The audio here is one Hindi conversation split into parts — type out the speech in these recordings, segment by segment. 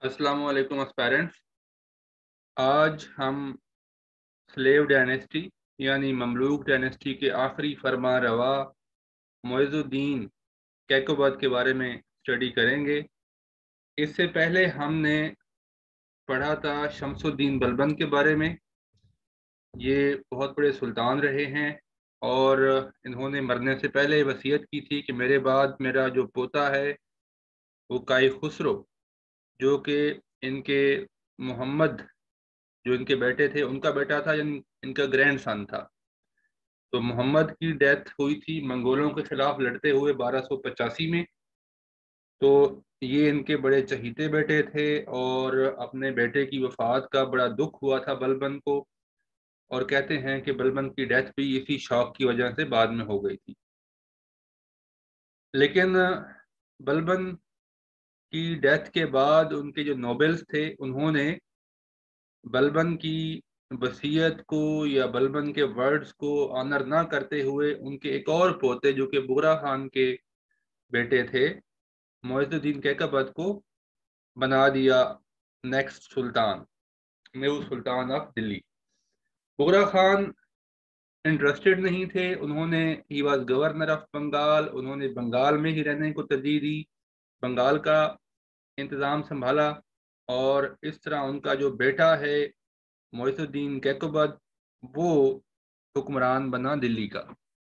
अस्सलाम वालेकुम एस्पायरेंट्स। आज हम स्लेव डायनेस्टी यानी ममलूक डायनेस्टी के आखिरी फरमा रवा मुइज़ुद्दीन कैकोबाद के बारे में स्टडी करेंगे। इससे पहले हमने पढ़ा था शमसुद्दीन बलबन के बारे में। ये बहुत बड़े सुल्तान रहे हैं और इन्होंने मरने से पहले वसीयत की थी कि मेरे बाद मेरा जो पोता है वो काई खुसरो, जो कि इनके मोहम्मद जो इनके बेटे थे उनका बेटा था, यानी इनका ग्रैंड सन था। तो मोहम्मद की डेथ हुई थी मंगोलों के खिलाफ लड़ते हुए 1285 में। तो ये इनके बड़े चहीते बेटे थे और अपने बेटे की वफात का बड़ा दुख हुआ था बलबन को। और कहते हैं कि बलबन की डेथ भी इसी शौक की वजह से बाद में हो गई थी। लेकिन बलबन की डेथ के बाद उनके जो नोबेल्स थे उन्होंने बलबन की वसीयत को या बलबन के वर्ड्स को ऑनर ना करते हुए उनके एक और पोते जो कि बुगरा खान के बेटे थे मुइज़ुद्दीन कैकबद को बना दिया next sultan, new sultan of Delhi. Bughra Khan interested नहीं थे। उन्होंने he was governor of Bengal, उन्होंने बंगाल में ही रहने को तरजीह दी, बंगाल का इंतज़ाम संभाला। और इस तरह उनका जो बेटा है मुइज़ुद्दीन कैकबद वो हुक्मरान बना दिल्ली का।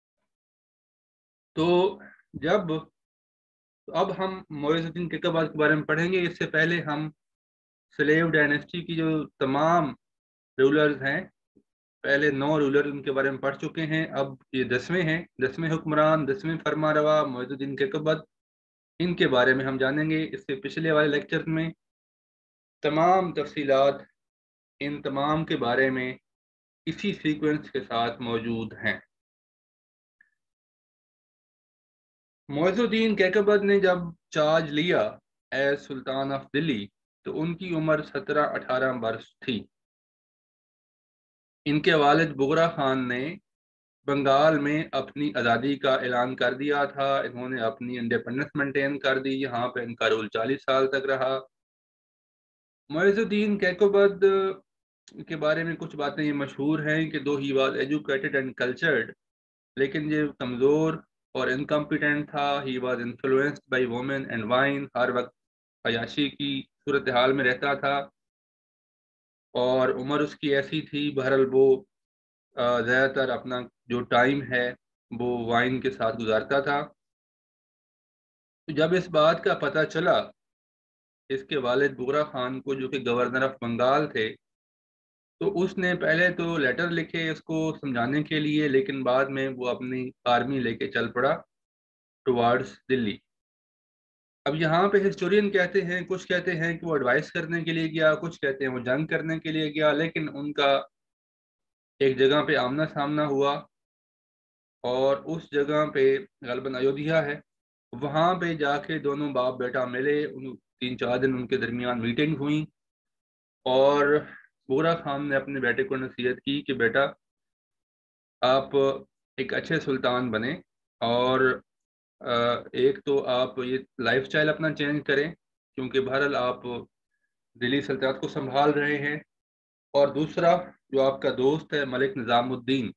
तो जब तो अब हम मुइज़ुद्दीन कैकबद के बारे में पढ़ेंगे। इससे पहले हम स्लेव डायनेस्टी की जो तमाम रूलर्स हैं, पहले 9 रूलर उनके बारे में पढ़ चुके हैं। अब ये 10वें हैं, 10वें हुक्मरान, 10वें फरमारवा मुइज़ुद्दीन कैकबद। इनके बारे में हम जानेंगे। इससे पिछले वाले लेक्चर में तमाम तफसीलात इन तमाम के बारे में इसी सीक्वेंस के साथ मौजूद हैं। मुइज़ुद्दीन कैकबद ने जब चार्ज लिया एज सुल्तान ऑफ दिल्ली तो उनकी उम्र 17-18 वर्ष थी। इनके वालिद बुगरा खान ने बंगाल में अपनी आज़ादी का ऐलान कर दिया था। इन्होंने अपनी इंडिपेंडेंस मेंटेन कर दी। यहाँ पे इनका रूल 40 साल तक रहा। मुइज़ुद्दीन कैकोबद के बारे में कुछ बातें ये मशहूर हैं कि though he was educated and cultured, लेकिन ये कमज़ोर और इनकम्पिटेंट था। He was influenced by women and wine, हर वक्त अयाशी की सूरत हाल में रहता था। और उम्र उसकी ऐसी थी, बहरहाल वो ज़्यादातर अपना जो टाइम है वो वाइन के साथ गुजारता था। तो जब इस बात का पता चला इसके वालिद बुगरा खान को, जो कि गवर्नर ऑफ बंगाल थे, तो उसने पहले तो लेटर लिखे इसको समझाने के लिए, लेकिन बाद में वो अपनी आर्मी लेके चल पड़ा टुवार्ड्स दिल्ली। अब यहाँ पे हिस्टोरियन कहते हैं, कुछ कहते हैं कि वो एडवाइस करने के लिए गया, कुछ कहते हैं वो जंग करने के लिए गया। लेकिन उनका एक जगह पे आमना सामना हुआ और उस जगह पे गलबन अयोध्या है, वहां पे जाके दोनों बाप बेटा मिले। उन 3-4 दिन उनके दरमियान मीटिंग हुई और बुगरा खान ने अपने बेटे को नसीहत की कि बेटा आप एक अच्छे सुल्तान बने और एक तो आप ये लाइफस्टाइल अपना चेंज करें, क्योंकि बहरहाल आप दिल्ली सल्तनत को संभाल रहे हैं। और दूसरा, जो आपका दोस्त है Malik Nizamuddin,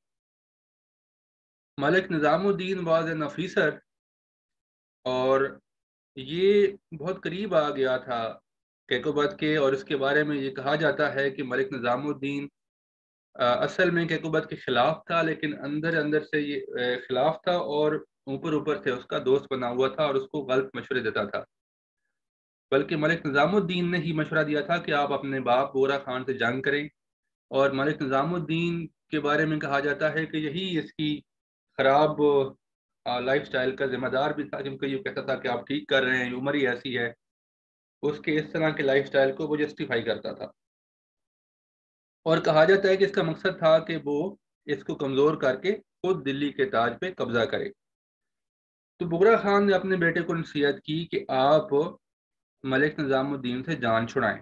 Malik Nizamuddin was an officer और ये बहुत करीब आ गया था कैकोबद के। और इसके बारे में ये कहा जाता है कि मलिक निज़ामुद्दीन असल में कैकोबद के खिलाफ था, लेकिन अंदर अंदर से ये खिलाफ था और ऊपर ऊपर से उसका दोस्त बना हुआ था और उसको गलत मशवरे देता था। बल्कि मलिक निज़ामुद्दीन ने ही मशवरा दिया था कि आप अपने बाप बोरा खान से जंग करें। और मलिक निज़ामुद्दीन के बारे में कहा जाता है कि यही इसकी खराब लाइफ स्टाइल का जिम्मेदार भी था, क्योंकि ये कहता था कि आप ठीक कर रहे हैं, उम्र ही ऐसी है। उसके इस तरह के लाइफ स्टाइल को वो जस्टिफाई करता था और कहा जाता है कि इसका मकसद था कि वो इसको कमज़ोर करके खुद दिल्ली के ताज पे कब्जा करे। तो बुगरा खान ने अपने बेटे को नसीहत की कि आप मलिक निज़ामुद्दीन से जान छुड़ाएं।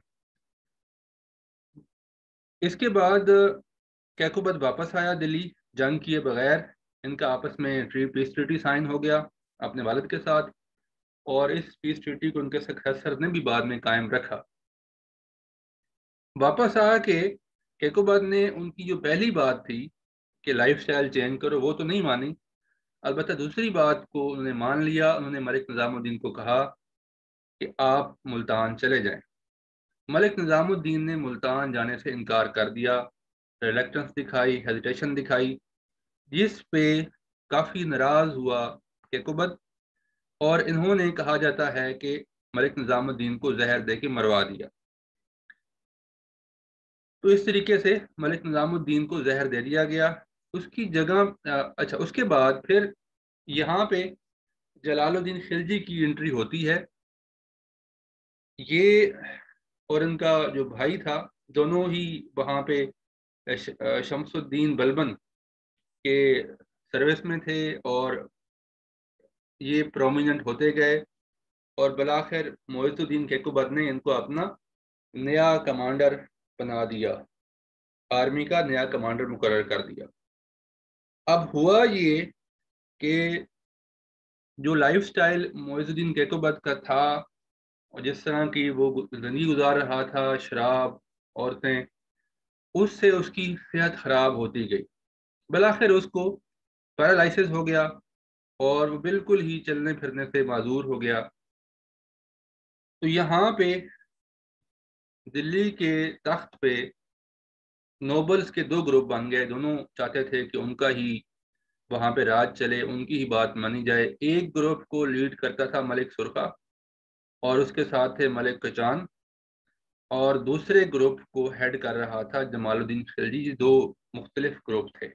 इसके बाद कैकुबद वापस आया दिल्ली जंग किए बगैर। इनका आपस में पीस ट्रीटी साइन हो गया अपने वालिद के साथ और इस पीस ट्रीटी को उनके सक्सेसर ने भी बाद में कायम रखा। वापस आके कैकोबाद ने उनकी जो पहली बात थी कि लाइफस्टाइल चेंज करो, वो तो नहीं मानी। अलबत्ता दूसरी बात को उन्होंने मान लिया। उन्होंने मलिक निजामुद्दीन को कहा कि आप मुल्तान चले जाएं। मलिक निजामुद्दीन ने मुल्तान जाने से इनकार कर दिया, रिलक्टेंस दिखाई, हेजिटेशन दिखाई, जिस पे काफ़ी नाराज़ हुआ कैकोबद। और इन्होंने, कहा जाता है कि मलिक निजामुद्दीन को जहर दे के मरवा दिया। तो इस तरीके से मलिक निजामुद्दीन को जहर दे दिया गया। उसकी जगह अच्छा, उसके बाद फिर यहाँ पे जलालुद्दीन खिलजी की एंट्री होती है। ये और इनका जो भाई था, दोनों ही वहाँ पे शमसुद्दीन बलबन के सर्विस में थे, और ये प्रोमिनेंट होते गए। और बलाखिर मोइजुद्दीन कैकोबाद ने इनको अपना नया कमांडर बना दिया, आर्मी का नया कमांडर मुकर्रर कर दिया। अब हुआ ये कि जो लाइफस्टाइल मोइजुद्दीन कैकोबाद का था, और जिस तरह की वो जिंदगी गुजार रहा था, शराब, औरतें, उससे उसकी सेहत खराब होती गई। बलाखिर उसको पैरालिसिस हो गया और वो बिल्कुल ही चलने फिरने से माजूर हो गया। तो यहाँ पे दिल्ली के तख्त पे नोबल्स के दो ग्रुप बन गए। दोनों चाहते थे कि उनका ही वहां पे राज चले, उनकी ही बात मानी जाए। एक ग्रुप को लीड करता था मलिक सुरखा, और उसके साथ थे मलिक कचान, और दूसरे ग्रुप को हेड कर रहा था जमालुद्दीन खिलजी। दो मुख्तलिफ ग्रुप थे।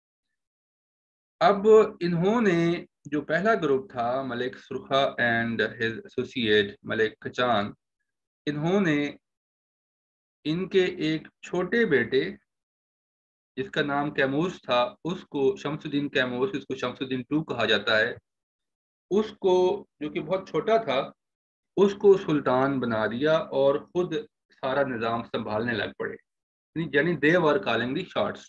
अब इन्होंने, जो पहला ग्रुप था Malik Surkha and his associate Malik Kachan, इन्होंने इनके एक छोटे बेटे जिसका नाम कैमूस था, उसको शमसुद्दीन कैमूस, इसको शमसुद्दीन टू कहा जाता है, उसको, जो कि बहुत छोटा था, उसको सुल्तान बना दिया और खुद सारा निज़ाम संभालने लग पड़े। यानी they were calling the shots.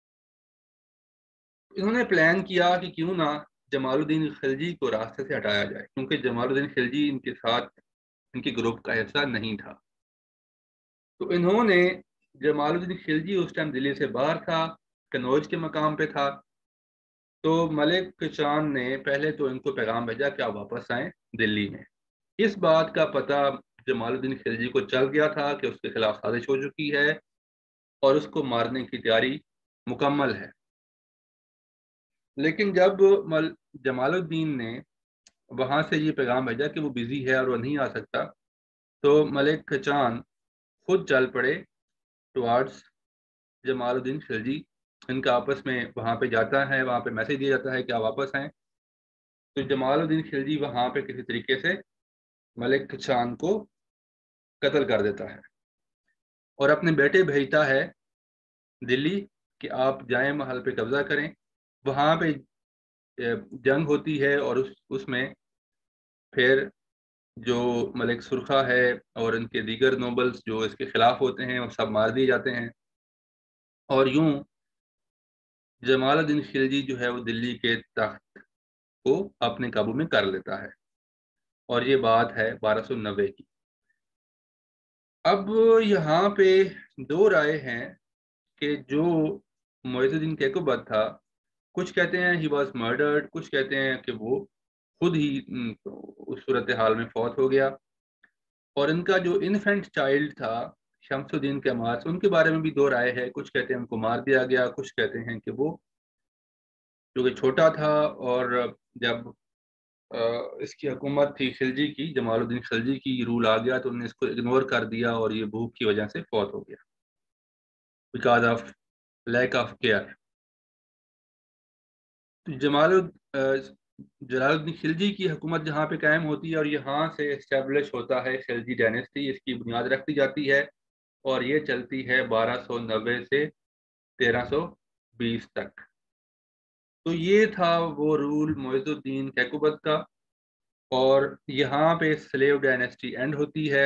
इन्होंने प्लान किया कि क्यों ना जमालुद्दीन खिलजी को रास्ते से हटाया जाए, क्योंकि जमालुद्दीन खिलजी इनके साथ, इनके ग्रुप का हिस्सा नहीं था। तो इन्होंने, जमालुद्दीन खिलजी उस टाइम दिल्ली से बाहर था, कनौज के मकाम पे था। तो मलिक चांद ने पहले तो इनको पैगाम भेजा कि आप वापस आए दिल्ली में। इस बात का पता जमालुद्दीन खिलजी को चल गया था कि उसके खिलाफ साजिश हो चुकी है और उसको मारने की तैयारी मुकम्मल है। लेकिन जब जमालुद्दीन ने वहां से ये पैगाम भेजा कि वो बिजी है और वो नहीं आ सकता, तो मलिक चांद खुद चल पड़े टुवार्ड्स जमालुद्दीन खिलजी। इनका आपस में वहां पे जाता है, वहां पे मैसेज दिया जाता है कि आप वापस आए। तो जमालुद्दीन खिलजी वहां पे किसी तरीके से मलिक चांद को कत्ल कर देता है, और अपने बेटे भेजता है दिल्ली कि आप जाएं महल पे कब्जा करें। वहां पे जंग होती है, और उसमें फिर जो मलिक सुरखा है और इनके दीगर नोबल्स जो इसके खिलाफ होते हैं, वो सब मार दिए जाते हैं। और यूं जमालुद्दीन खिलजी जो है वो दिल्ली के तख्त को अपने काबू में कर लेता है। और ये बात है 1290 की। अब यहाँ पे दो राय हैं कि जो मोइजुद्दीन कैकोबाद था, कुछ कहते हैं ही वॉज मर्डर्ड, कुछ कहते हैं कि वो खुद ही उस सूरत हाल में फौत हो गया। और इनका जो इन्फेंट चाइल्ड था शमसुद्दीन कैमास, उनके बारे में भी दो राय है। कुछ कहते हैं उनको मार दिया गया, कुछ कहते हैं कि वो जो कि छोटा था, और जब इसकी हुकूमत थी खिलजी की, जमालुद्दीन खिलजी की रूल आ गया, तो उन्होंने इसको इग्नोर कर दिया और ये भूख की वजह से फौत हो गया, because of lack of care. तो जलालुद्दीन खिलजी की हुकूमत जहाँ पे कायम होती है और यहाँ से इस्टेब्लिश होता है खिलजी डायनेस्टी, इसकी बुनियाद रखी जाती है, और ये चलती है 1290 से 1320 तक। तो ये था वो रूल मोइजुद्दीन कैकुबत का। और यहाँ पे स्लेव डायनेस्टी एंड होती है।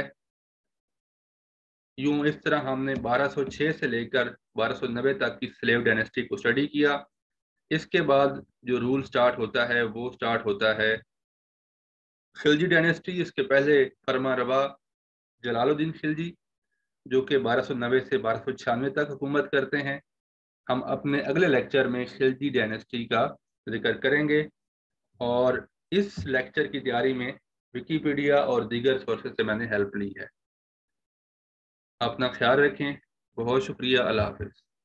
यूं इस तरह हमने 1206 से लेकर 1290 तक की स्लेव डायनेस्टी को स्टडी किया। इसके बाद जो रूल स्टार्ट होता है वो स्टार्ट होता है खिलजी डायनेस्टी। इसके पहले फरमा रवा जलालुद्दीन खिलजी, जो कि 1290 से 1296 तक हुकूमत करते हैं। हम अपने अगले लेक्चर में खिलजी डायनेस्टी का जिक्र करेंगे, और इस लेक्चर की तैयारी में विकीपीडिया और दीगर सोर्सेज से मैंने हेल्प ली है। अपना ख्याल रखें। बहुत शुक्रिया। अल्लाह हाफिज़।